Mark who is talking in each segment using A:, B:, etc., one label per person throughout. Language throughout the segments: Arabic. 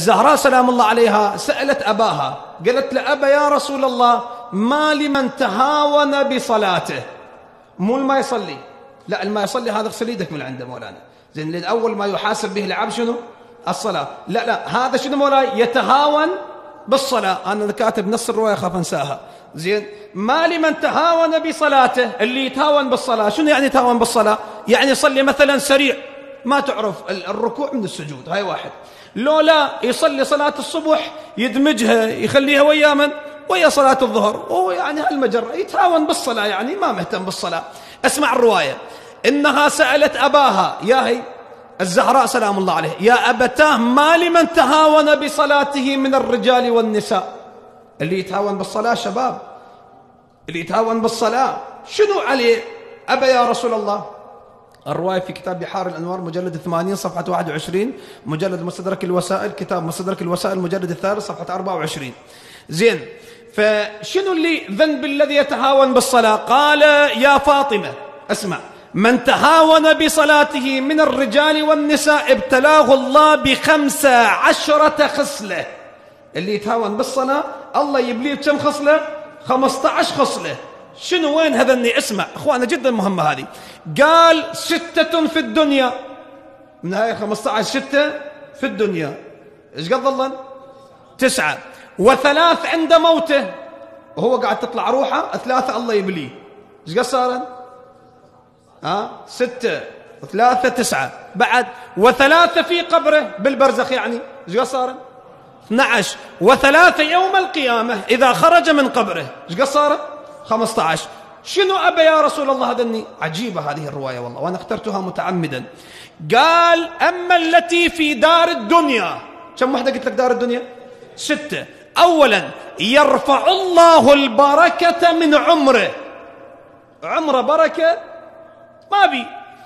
A: الزهراء سلام الله عليها سألت أباها، قالت له أبا يا رسول الله ما لمن تهاون بصلاته، مو ما يصلي، لا الما يصلي هذا اغسل يدك من عنده مولانا، زين لأن أول ما يحاسب به العبد شنو؟ الصلاة. لا هذا شنو مولاي؟ يتهاون بالصلاة. أنا كاتب نص الرواية خاف أنساها. زين ما لمن تهاون بصلاته، اللي يتهاون بالصلاة. شنو يعني يتهاون بالصلاة؟ يعني يصلي مثلا سريع، ما تعرف الركوع من السجود، هاي واحد. لو لا يصلي صلاة الصبح يدمجها يخليها ويا من؟ ويا صلاة الظهر، وهو يعني هالمجرة يتهاون بالصلاة، يعني ما مهتم بالصلاة. اسمع الرواية، إنها سألت أباها يا هي الزهراء سلام الله عليه، يا أبتاه ما لمن تهاون بصلاته من الرجال والنساء. اللي يتهاون بالصلاة شباب، اللي يتهاون بالصلاة شنو عليه؟ أبا يا رسول الله. الرواية في كتاب بحار الأنوار مجلد 80 صفحة 21، مجلد مستدرك الوسائل، كتاب مستدرك الوسائل مجلد الثالث صفحة 24. زين فشنو اللي ذنب الذي يتهاون بالصلاة؟ قال يا فاطمة اسمع، من بصلاته من الرجال والنساء ابتلاه الله ب15 خصلة. اللي يتهاون بالصلاة الله يبليه بكم خصلة؟ 15 خصلة. شنو وين هذني؟ اسمع اخوانا جدا مهمة هذه. قال 6 في الدنيا، من هاي 15 6 في الدنيا، ايش قد ظلن؟ 9، و3 عند موته، وهو قاعد تطلع روحه 3 الله يبليه، ايش قد صارن؟ 6 و3 9 بعد، و3 في قبره بالبرزخ، يعني ايش قد صارن؟ 12، و3 يوم القيامة إذا خرج من قبره، ايش قد صارن؟ 15. شنو أبا يا رسول الله هذني؟ عجيبة هذه الرواية والله، وأنا اخترتها متعمدا. قال أما التي في دار الدنيا، كم وحدة قلت لك دار الدنيا؟ 6. أولا يرفع الله البركة من عمره، عمره بركة ما بي،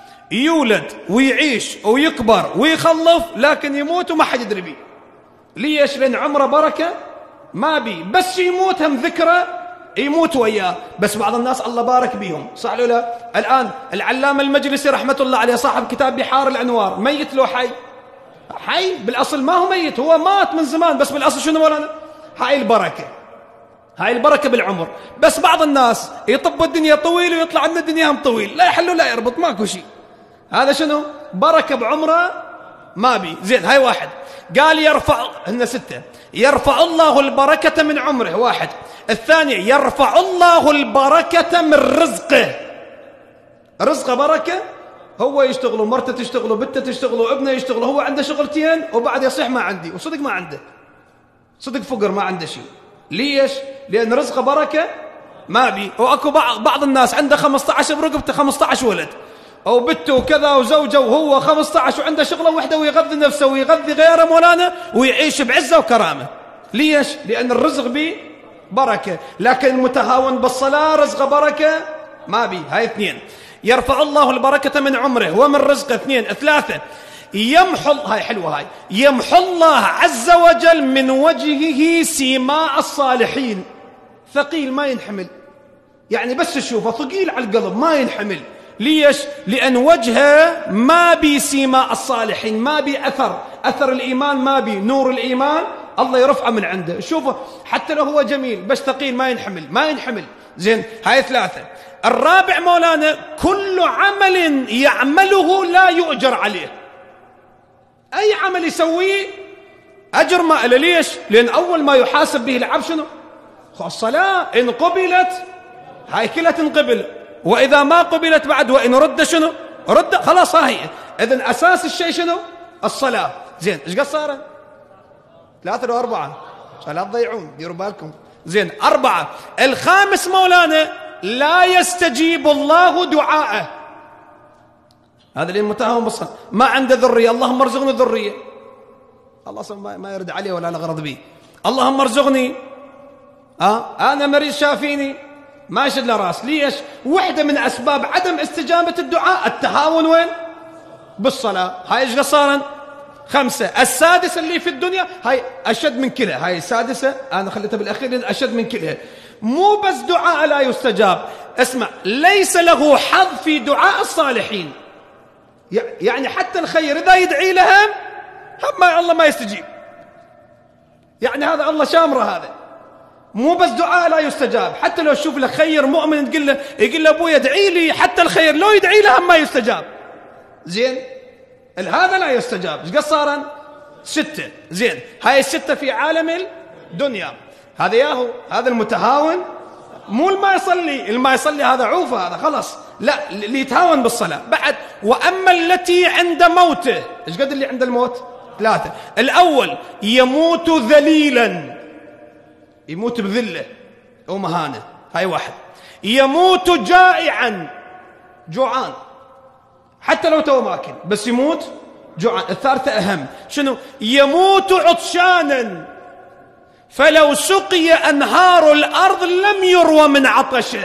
A: يولد ويعيش ويكبر ويخلف لكن يموت وما حد يدري بيه. ليش؟ لأن عمره بركة ما بي، بس يموت هم ذكره يموت وياه. بس بعض الناس الله بارك بيهم، صح ولا لا؟ الآن العلامة المجلسي رحمة الله عليه صاحب كتاب بحار الأنوار، ميت لو حي؟ حي بالأصل، ما هو ميت، هو مات من زمان، بس بالأصل شنو مولانا؟ هاي البركة، هاي البركة بالعمر. بس بعض الناس يطب الدنيا طويل ويطلع عندنا الدنيا هم طويل، لا يحل ولا يربط، ماكو شيء. هذا شنو؟ بركة بعمره ما بي. زين هاي واحد. قال يرفع، هن 6، يرفع الله البركة من عمره، واحد. الثاني يرفع الله البركة من رزقه، رزقه بركة، هو يشتغل ومرته تشتغل وبنته تشتغل وابنه يشتغل، هو عنده شغلتين وبعد يصيح ما عندي، وصدق ما عنده، صدق فقر ما عنده شيء. ليش؟ لأن رزقه بركة ما بي. وأكو بعض الناس عنده 15 برقبته 15 ولد، أو بنته وكذا وزوجه، وهو 15 وعنده شغله وحده ويغذي نفسه ويغذي غيره مولانا ويعيش بعزة وكرامة. ليش؟ لأن الرزق بي بركة. لكن المتهاون بالصلاة رزقه بركة ما بي. هاي 2. يرفع الله البركة من عمره ومن رزقه. 2. 3 يمحو، هاي حلوة هاي، يمحو الله عز وجل من وجهه سيماء الصالحين. ثقيل ما ينحمل، يعني بس تشوفه ثقيل على القلب ما ينحمل. ليش؟ لأن وجهه ما بي سيماء الصالحين، ما بي أثر الإيمان، ما بي نور الإيمان، الله يرفعه من عنده. شوفه حتى لو هو جميل بس ثقيل ما ينحمل. زين هاي 3. الرابع مولانا كل عمل يعمله لا يؤجر عليه، أي عمل يسويه أجر ما له. ليش؟ لأن أول ما يحاسب به العبد شنو؟ الصلاة. إن قبلت هاي كلها تنقبل، وإذا ما قبلت بعد وإن رد شنو؟ رد، خلاص هاي. إذن أساس الشيء شنو؟ الصلاة. زين إيش قد صار؟ 3 و4 لا تضيعون، ديروا بالكم. زين 4. الخامس مولانا لا يستجيب الله دعاءه، هذا اللي متهاون بالصلاة، ما عنده ذرية، اللهم ارزقني ذرية، الله ما يرد عليه ولا على غرض به. اللهم ارزقني، أنا مريض شافيني، ما يشد له راس. ليش؟ وحدة من أسباب عدم استجابة الدعاء التهاون وين؟ بالصلاة. هاي ايش قصارا؟ 5. السادسة اللي في الدنيا هاي أشد من كلها، هاي السادسة أنا خليتها بالأخير أشد من كلها. مو بس دعاء لا يستجاب، اسمع، ليس له حظ في دعاء الصالحين، يعني حتى الخير إذا يدعي لهم هم الله ما يستجيب. يعني هذا الله شامره، هذا مو بس دعاء لا يستجاب، حتى لو تشوف له خير مؤمن تقول له، يقول له ابوي ادعي لي، حتى الخير لو يدعي له هم ما يستجاب. زين هذا لا يستجاب. ايش قد صار؟ 6. زين هاي ال6 في عالم الدنيا. هذا ياهو، هذا المتهاون، مو الما يصلي هذا عوفه، هذا خلص، لا اللي يتهاون بالصلاة. بعد واما التي عند موته، ايش قد اللي عند الموت؟ 3. الاول يموت ذليلا، يموت بذله او مهانه، هاي 1. يموت جائعا، جوعان حتى لو تو ماكل بس يموت جوعان. 3 اهم، شنو؟ يموت عطشانا فلو سقي انهار الارض لم يروى من عطشه.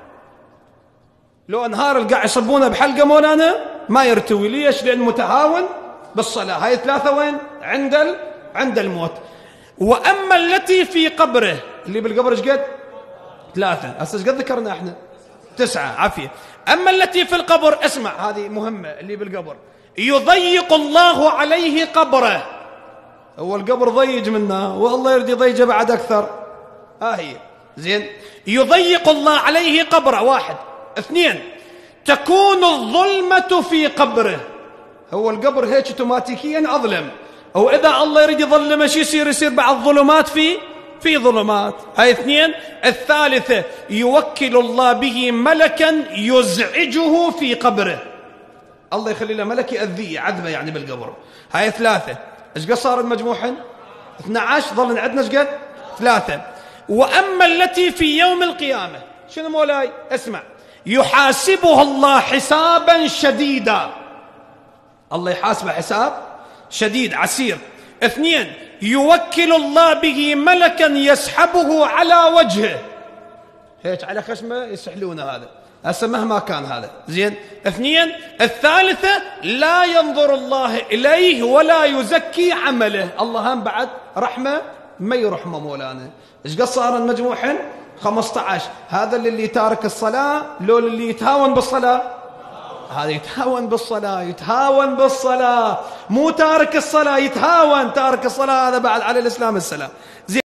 A: لو انهار القاع يصبونه بحلقه مولانا ما يرتوي. ليش؟ لان متهاون بالصلاه. هاي 3 وين؟ عند الموت. واما التي في قبره، اللي بالقبر ايش قد؟ 3. هسه ايش قد ذكرنا احنا؟ 9. عافيه. اما التي في القبر، اسمع هذه مهمه، اللي بالقبر يضيق الله عليه قبره. هو القبر ضيج منه والله يريد يضيجه بعد اكثر. هي زين، يضيق الله عليه قبره. 1. 2 تكون الظلمه في قبره. هو القبر هيك اوتوماتيكيا اظلم، او اذا الله يريد يظلمه شو يصير بعد ظلمات في ظلمات. هاي 2. 3 يوكل الله به ملكا يزعجه في قبره. الله يخلي له ملك يأذيه، عذبه يعني بالقبر. هاي 3. ايش قد صار المجموعين؟ 12. ظل عندنا ايش قد؟ 3. واما التي في يوم القيامه، شنو مولاي؟ اسمع، يحاسبها الله حسابا شديدا. الله يحاسبه حساب شديد عسير. 2 يوكل الله به ملكا يسحبه على وجهه، هيك على خشمه يسحلونه، هذا هسه مهما كان هذا. زين 2. 3 لا ينظر الله إليه ولا يزكي عمله. الله هم بعد رحمة ما يرحمه مولانا. ايش قد صار المجموعين؟ 15. هذا اللي تارك الصلاة، لو اللي يتهاون بالصلاة، هذا يتهاون بالصلاة، مو تارك الصلاة يتهاون. تارك الصلاة هذا بعد على الإسلام السلام.